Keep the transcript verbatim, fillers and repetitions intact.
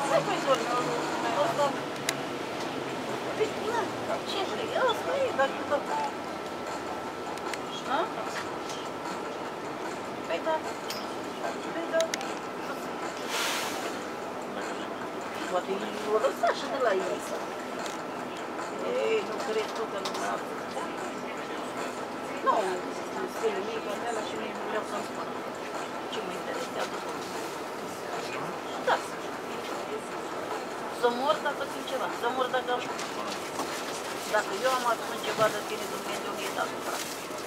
Hai pe zone, ăsta... Ce vrei? Ăsta e, dacă tot... Ha? Păi da. Păi da. Poate o lăsa și de la ei. Ei, nu crezi tu că nu vreau. Nu, spune mie că alea și mie nu vreau să-mi spun. Ce mă interesează? Da. Să mor dacă țin ceva, să mor dacă am... Dacă eu am adus ceva de tine, Dumnezeu mi-e dat, frate.